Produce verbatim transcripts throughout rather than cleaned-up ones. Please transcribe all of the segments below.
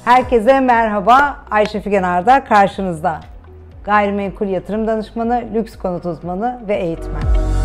Herkese merhaba, Ayşe Figen Arda karşınızda. Gayrimenkul yatırım danışmanı, lüks konut uzmanı ve eğitmen.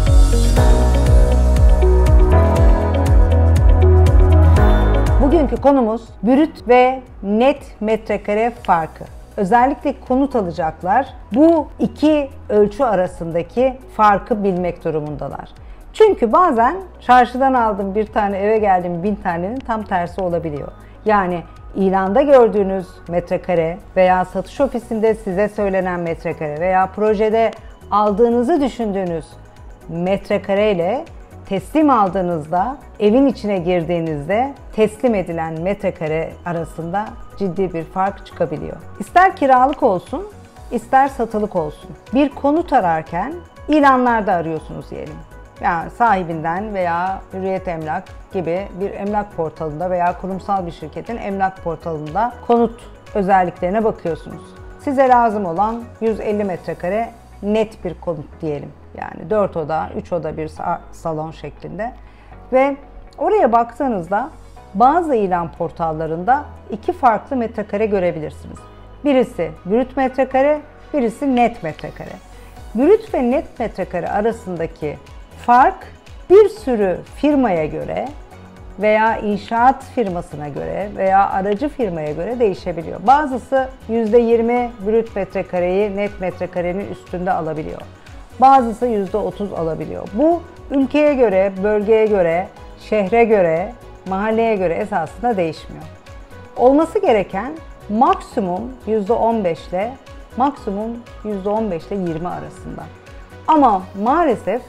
Bugünkü konumuz brüt ve net metrekare farkı. Özellikle konut alacaklar bu iki ölçü arasındaki farkı bilmek durumundalar. Çünkü bazen çarşıdan aldım bir tane, eve geldim bin tanenin tam tersi olabiliyor. Yani İlanda gördüğünüz metrekare veya satış ofisinde size söylenen metrekare veya projede aldığınızı düşündüğünüz metrekare ile teslim aldığınızda, evin içine girdiğinizde teslim edilen metrekare arasında ciddi bir fark çıkabiliyor. İster kiralık olsun, ister satılık olsun. Bir konut ararken ilanlarda arıyorsunuz diyelim. Yani sahibinden veya Hürriyet Emlak gibi bir emlak portalında veya kurumsal bir şirketin emlak portalında konut özelliklerine bakıyorsunuz. Size lazım olan yüz elli metrekare net bir konut diyelim. Yani dört oda, üç oda bir salon şeklinde. Ve oraya baktığınızda bazı ilan portallarında iki farklı metrekare görebilirsiniz. Birisi brüt metrekare, birisi net metrekare. Brüt ve net metrekare arasındaki fark bir sürü firmaya göre veya inşaat firmasına göre veya aracı firmaya göre değişebiliyor. Bazısı yüzde yirmi brüt metrekareyi net metrekarenin üstünde alabiliyor. Bazısı yüzde otuz alabiliyor. Bu ülkeye göre, bölgeye göre, şehre göre, mahalleye göre esasında değişmiyor. Olması gereken maksimum yüzde on beş ile maksimum yüzde on beş ile yirmi arasında. Ama maalesef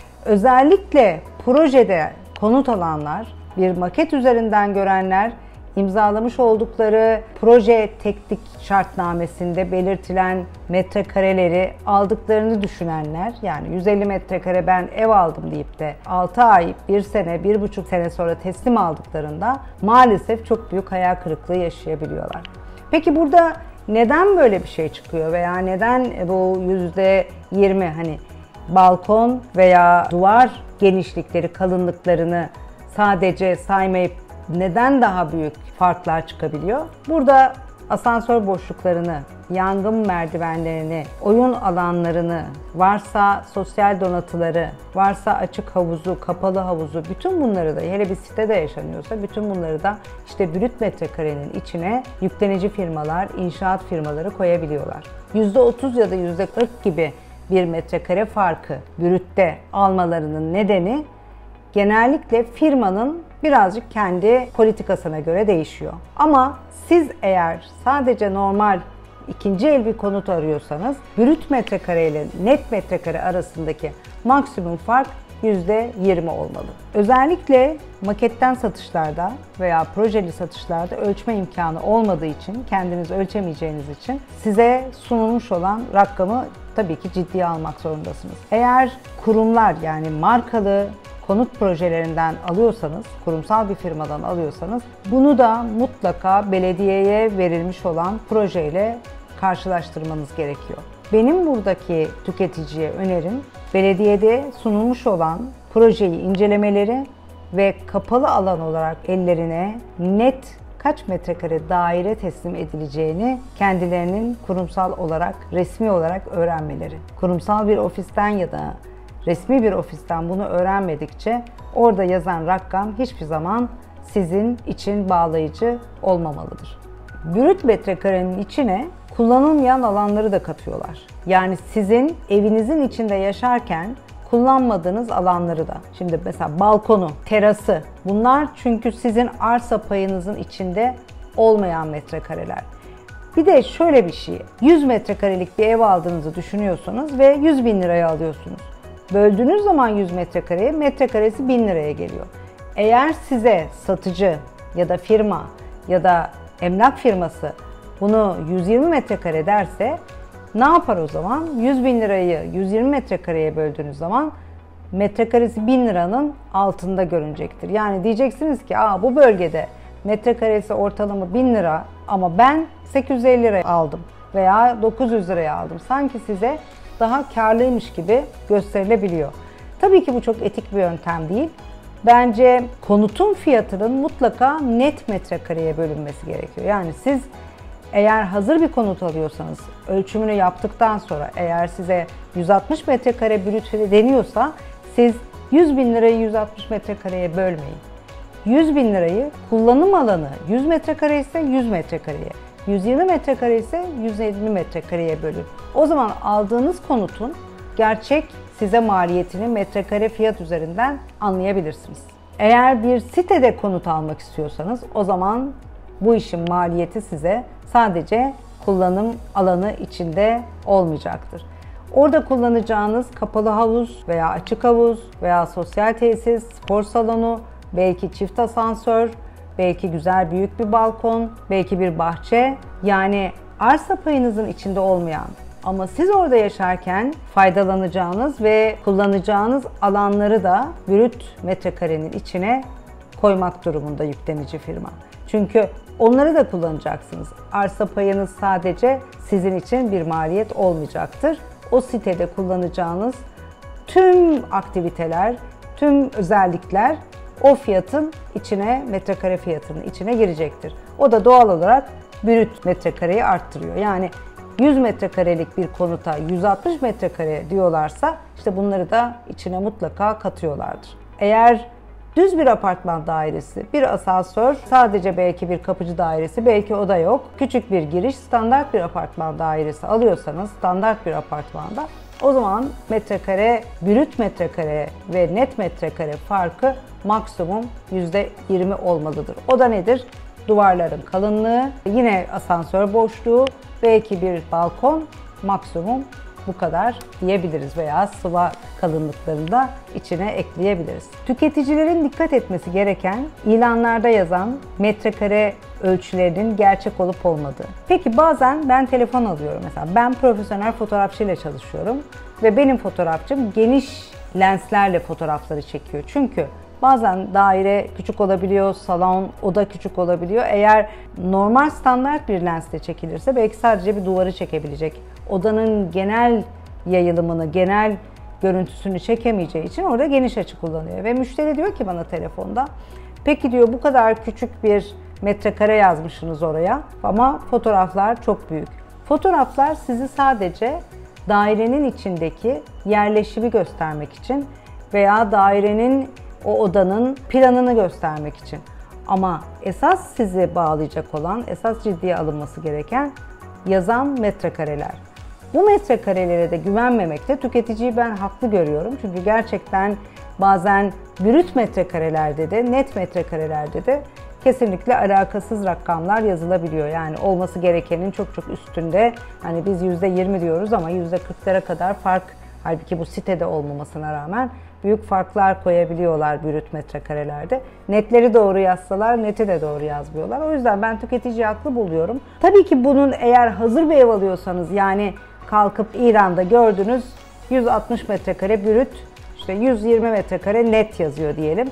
özellikle projede konut alanlar, bir maket üzerinden görenler, imzalamış oldukları proje teknik şartnamesinde belirtilen metrekareleri aldıklarını düşünenler, yani yüz elli metrekare ben ev aldım deyip de altı ay, bir sene, bir buçuk sene sonra teslim aldıklarında maalesef çok büyük hayal kırıklığı yaşayabiliyorlar. Peki burada neden böyle bir şey çıkıyor veya neden bu yüzde yirmi hani balkon veya duvar genişlikleri, kalınlıklarını sadece saymayıp neden daha büyük farklar çıkabiliyor? Burada asansör boşluklarını, yangın merdivenlerini, oyun alanlarını, varsa sosyal donatıları, varsa açık havuzu, kapalı havuzu, bütün bunları da, hele bir sitede yaşanıyorsa bütün bunları da işte brüt metrekarenin içine yüklenici firmalar, inşaat firmaları koyabiliyorlar. yüzde otuz ya da yüzde kırk gibi bir metrekare farkı brütte almalarının nedeni genellikle firmanın birazcık kendi politikasına göre değişiyor. Ama siz eğer sadece normal ikinci el bir konut arıyorsanız brüt metrekare ile net metrekare arasındaki maksimum fark yüzde yirmi olmalı. Özellikle maketten satışlarda veya projeli satışlarda ölçme imkanı olmadığı için, kendiniz ölçemeyeceğiniz için size sunulmuş olan rakamı tabii ki ciddiye almak zorundasınız. Eğer kurumlar, yani markalı konut projelerinden alıyorsanız, kurumsal bir firmadan alıyorsanız bunu da mutlaka belediyeye verilmiş olan projeyle karşılaştırmanız gerekiyor. Benim buradaki tüketiciye önerim, belediyede sunulmuş olan projeyi incelemeleri ve kapalı alan olarak ellerine net kaç metrekare daire teslim edileceğini kendilerinin kurumsal olarak, resmi olarak öğrenmeleri. Kurumsal bir ofisten ya da resmi bir ofisten bunu öğrenmedikçe orada yazan rakam hiçbir zaman sizin için bağlayıcı olmamalıdır. Brüt metrekarenin içine kullanılmayan alanları da katıyorlar. Yani sizin evinizin içinde yaşarken kullanmadığınız alanları da. Şimdi mesela balkonu, terası, bunlar çünkü sizin arsa payınızın içinde olmayan metrekareler. Bir de şöyle bir şey, yüz metrekarelik bir ev aldığınızı düşünüyorsunuz ve yüz bin liraya alıyorsunuz. Böldüğünüz zaman yüz metrekareye, metrekaresi bin liraya geliyor. Eğer size satıcı ya da firma ya da emlak firması bunu yüz yirmi metrekare derse ne yapar o zaman? yüz bin lirayı yüz yirmi metrekareye böldüğünüz zaman metrekaresi bin liranın altında görünecektir. Yani diyeceksiniz ki Aa, bu bölgede metrekaresi ortalama bin lira ama ben sekiz yüz elli liraya aldım veya dokuz yüz liraya aldım. Sanki size daha karlıymış gibi gösterilebiliyor. Tabii ki bu çok etik bir yöntem değil. bence konutun fiyatının mutlaka net metrekareye bölünmesi gerekiyor. Yani siz eğer hazır bir konut alıyorsanız, ölçümünü yaptıktan sonra eğer size yüz altmış metrekare brüt deniyorsa siz yüz bin lirayı yüz altmış metrekareye bölmeyin. yüz bin lirayı kullanım alanı yüz metrekare ise yüz metrekareye, yüz yirmi metrekare ise yüz elli metrekareye bölün. O zaman aldığınız konutun gerçek size maliyetini metrekare fiyat üzerinden anlayabilirsiniz. Eğer bir sitede konut almak istiyorsanız o zaman bu işin maliyeti size sadece kullanım alanı içinde olmayacaktır. Orada kullanacağınız kapalı havuz veya açık havuz veya sosyal tesis, spor salonu, belki çift asansör, belki güzel büyük bir balkon, belki bir bahçe, yani arsa payınızın içinde olmayan ama siz orada yaşarken faydalanacağınız ve kullanacağınız alanları da brüt metrekarenin içine koymak durumunda yüklenici firma. Çünkü onları da kullanacaksınız. Arsa payınız sadece sizin için bir maliyet olmayacaktır. O sitede kullanacağınız tüm aktiviteler, tüm özellikler o fiyatın içine, metrekare fiyatının içine girecektir. O da doğal olarak brüt metrekareyi arttırıyor. Yani yüz metrekarelik bir konuta yüz altmış metrekare diyorlarsa işte bunları da içine mutlaka katıyorlardır. Eğer düz bir apartman dairesi, bir asansör, sadece belki bir kapıcı dairesi, belki o da yok, küçük bir giriş, standart bir apartman dairesi alıyorsanız, standart bir apartmanda o zaman metrekare, brüt metrekare ve net metrekare farkı maksimum yüzde yirmi olmalıdır. O da nedir? Duvarların kalınlığı, yine asansör boşluğu, belki bir balkon, maksimum bu kadar diyebiliriz veya sıva kalınlıklarını da içine ekleyebiliriz. Tüketicilerin dikkat etmesi gereken ilanlarda yazan metrekare ölçülerinin gerçek olup olmadığı. Peki bazen ben telefon alıyorum mesela. Ben profesyonel fotoğrafçıyla çalışıyorum ve benim fotoğrafçım geniş lenslerle fotoğrafları çekiyor. Çünkü bazen daire küçük olabiliyor, salon, oda küçük olabiliyor. Eğer normal standart bir lensle çekilirse belki sadece bir duvarı çekebilecek. Odanın genel yayılımını, genel görüntüsünü çekemeyeceği için orada geniş açı kullanıyor. Ve müşteri diyor ki bana telefonda, peki diyor bu kadar küçük bir metrekare yazmışsınız oraya ama fotoğraflar çok büyük. Fotoğraflar sizi sadece dairenin içindeki yerleşimi göstermek için veya dairenin, o odanın planını göstermek için. Ama esas sizi bağlayacak olan, esas ciddiye alınması gereken yazan metrekareler. Bu metrekarelere de güvenmemekte tüketiciyi ben haklı görüyorum. Çünkü gerçekten bazen brüt metrekarelerde de, net metrekarelerde de kesinlikle alakasız rakamlar yazılabiliyor. Yani olması gerekenin çok çok üstünde. Hani biz yüzde yirmi diyoruz ama yüzde kırklara kadar fark, halbuki bu sitede olmamasına rağmen büyük farklar koyabiliyorlar brüt metrekarelerde. Netleri doğru yazsalar neti de doğru yazmıyorlar. O yüzden ben tüketiciyi haklı buluyorum. Tabii ki bunun eğer hazır bir ev alıyorsanız, yani kalkıp İran'da gördünüz yüz altmış metrekare brüt, işte yüz yirmi metrekare net yazıyor diyelim.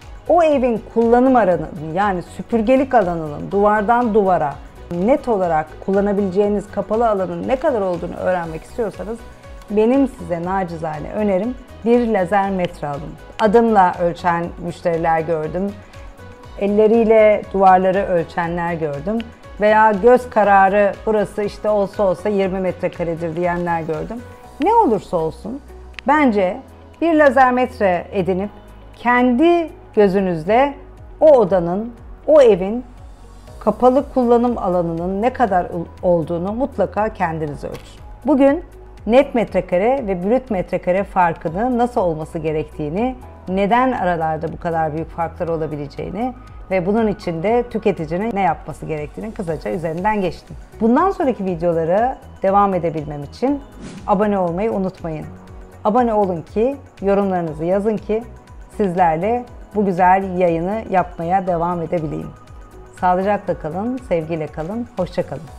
O evin kullanım alanı, yani süpürgelik alanının duvardan duvara net olarak kullanabileceğiniz kapalı alanın ne kadar olduğunu öğrenmek istiyorsanız benim size nacizane önerim bir lazer metre alın. Adımla ölçen müşteriler gördüm. Elleriyle duvarları ölçenler gördüm. Veya göz kararı burası işte olsa olsa yirmi metrekaredir diyenler gördüm. Ne olursa olsun bence bir lazer metre edinip kendi gözünüzle o odanın, o evin kapalı kullanım alanının ne kadar olduğunu mutlaka kendiniz ölçün. Bugün net metrekare ve brüt metrekare farkını nasıl olması gerektiğini, neden aralarda bu kadar büyük farklar olabileceğini ve bunun için de tüketicinin ne yapması gerektiğini kısaca üzerinden geçtim. Bundan sonraki videolara devam edebilmem için abone olmayı unutmayın. Abone olun ki, yorumlarınızı yazın ki sizlerle bu güzel yayını yapmaya devam edebileyim. Sağlıcakla kalın, sevgiyle kalın, hoşça kalın.